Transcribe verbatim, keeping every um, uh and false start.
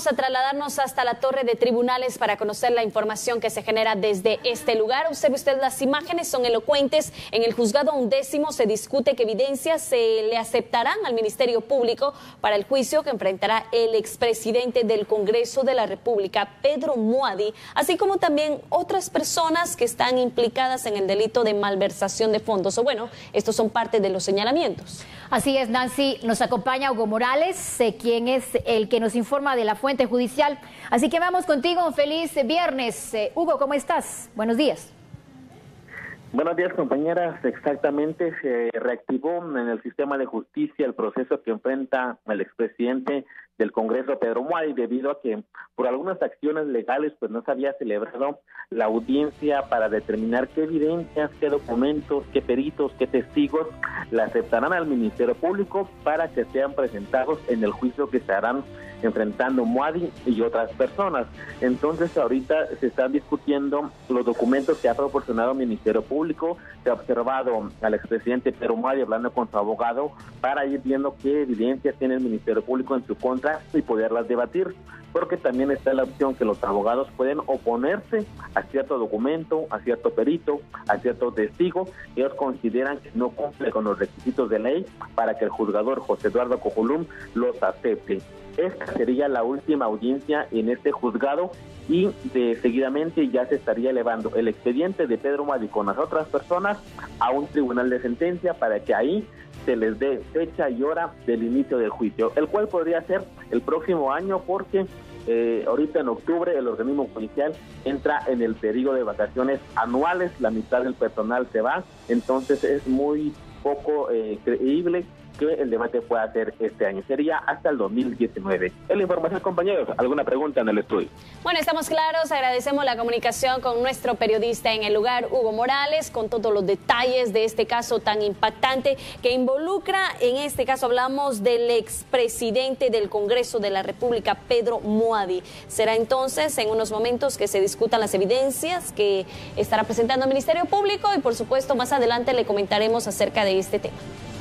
vamos a trasladarnos hasta la torre de tribunales para conocer la información que se genera desde este lugar. Observe usted, las imágenes son elocuentes. En el juzgado undécimo se discute qué evidencias se le aceptarán al Ministerio Público para el juicio que enfrentará el expresidente del Congreso de la República, Pedro Muadi, así como también otras personas que están implicadas en el delito de malversación de fondos. O bueno, estos son parte de los señalamientos. Así es, Nancy. Nos acompaña Hugo Morales, eh, quien es el que nos informa de la fuente judicial. Así que vamos contigo. Feliz viernes. Eh, Hugo, ¿cómo estás? Buenos días. Buenos días, compañeras. Exactamente, se reactivó en el sistema de justicia el proceso que enfrenta el expresidente del Congreso, Pedro Muadi, debido a que por algunas acciones legales pues no se había celebrado la audiencia para determinar qué evidencias, qué documentos, qué peritos, qué testigos le aceptarán al Ministerio Público para que sean presentados en el juicio que se harán enfrentando Muadi y otras personas. Entonces ahorita se están discutiendo los documentos que ha proporcionado el Ministerio Público. Se ha observado al expresidente Pedro Muadi hablando con su abogado para ir viendo qué evidencias tiene el Ministerio Público en su contra y poderlas debatir, porque también está la opción que los abogados pueden oponerse a cierto documento, a cierto perito, a cierto testigo. Ellos consideran que no cumple con los requisitos de ley para que el juzgador José Eduardo Cojolum los acepte. Esta sería la última audiencia en este juzgado y de seguidamente ya se estaría elevando el expediente de Pedro Muadi con las otras personas a un tribunal de sentencia para que ahí se les dé fecha y hora del inicio del juicio, el cual podría ser el próximo año porque eh, ahorita en octubre el organismo judicial entra en el periodo de vacaciones anuales, la mitad del personal se va, entonces es muy poco eh, creíble que el debate pueda ser este año. Sería hasta el dos mil diecinueve. Es la información, compañeros. ¿Alguna pregunta en el estudio? Bueno, estamos claros. Agradecemos la comunicación con nuestro periodista en el lugar, Hugo Morales, con todos los detalles de este caso tan impactante que involucra, en este caso hablamos del expresidente del Congreso de la República, Pedro Muadi. Será entonces en unos momentos que se discutan las evidencias que estará presentando el Ministerio Público y por supuesto más adelante le comentaremos acerca de este tema.